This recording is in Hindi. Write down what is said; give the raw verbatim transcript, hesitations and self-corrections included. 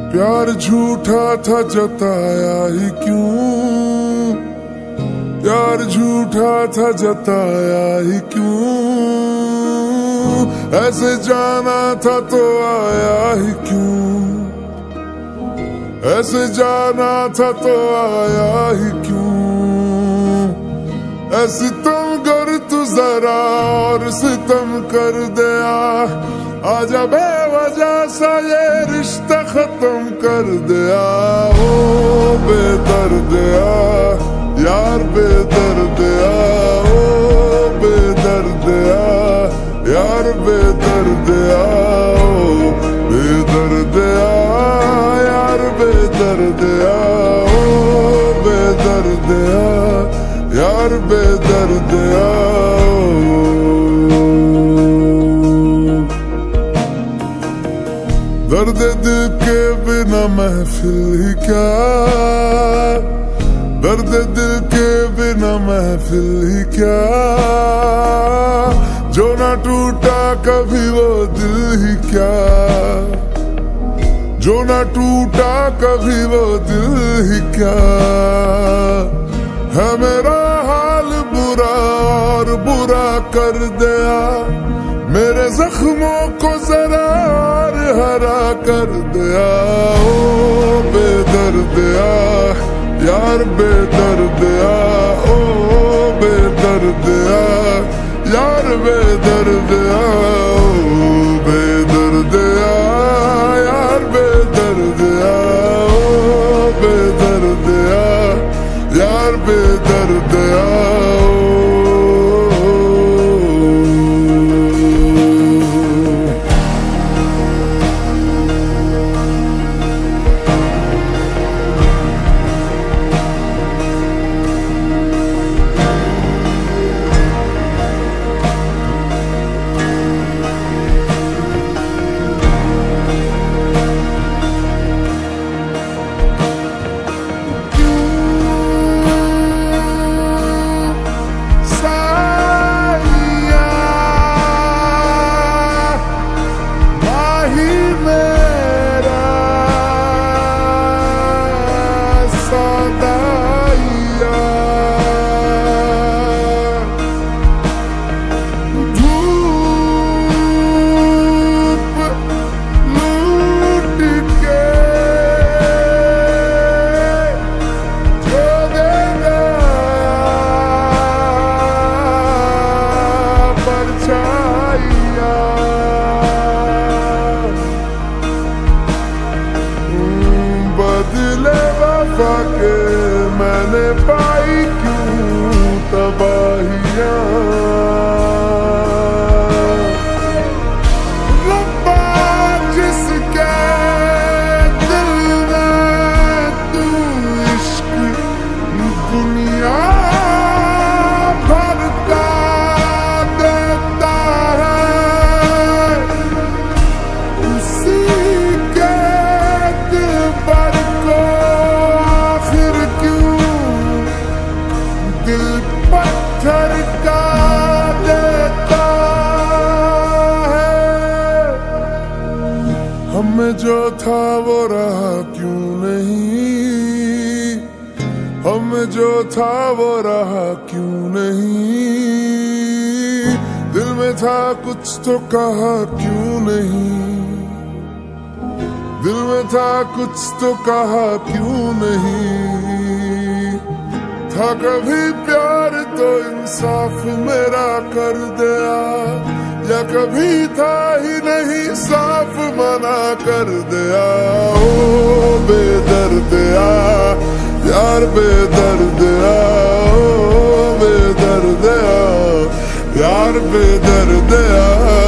प्यार झूठा था जताया ही क्यों, प्यार झूठा था जताया ही क्यों, ऐसे जाना था तो आया ही क्यों, ऐसे जाना था तो आया ही क्यों, ऐसे तुम कर तू जरा और सितम कर दिया, आजा बेवजह सा ये रिश्ता खत्म कर दिया। ओ बेदर्दिया यार बेदर्दिया, ओ बेदर्दिया यार बेदर्दिया, ओ बेदर्दिया यार बेदर्दिया, ओ बेदर्दिया यार बेदर्दिया। दर्द दिल के बिना महफिल ही क्या, दर्द दिल के बिना महफिल ही क्या, जो ना टूटा कभी वो दिल ही क्या, जो ना टूटा कभी वो दिल ही क्या, है मेरा हाल बुरा और बुरा कर दिया, मेरे जख्मों को जरा और हरा कर दिया। ओ बेदर्दिया यार बेदर्दिया, ओ बेदर्दिया यार बेदर्दिया, ओ बेदर्दिया यार बेदर्दिया, ओ बेदर्दिया यार बेदर्दिया। के मैंने पाई क्यों तबाहियां, रब्बा जिसके दिल में तू इश्क दुनिया भर का देता है, उसी के दिल पर को पत्थर का देता है। हमें जो था वो रहा क्यों नहीं, हमें जो था वो रहा क्यों नहीं, दिल में था कुछ तो कहा क्यों नहीं, दिल में था कुछ तो कहा क्यों नहीं, था कभी प्यार तो इंसाफ मेरा कर दिया, या कभी था ही नहीं साफ मना कर दिया। ओ बेदर्दिया यार बेदर्दिया, ओ बेदर्दिया यार बेदर्दिया।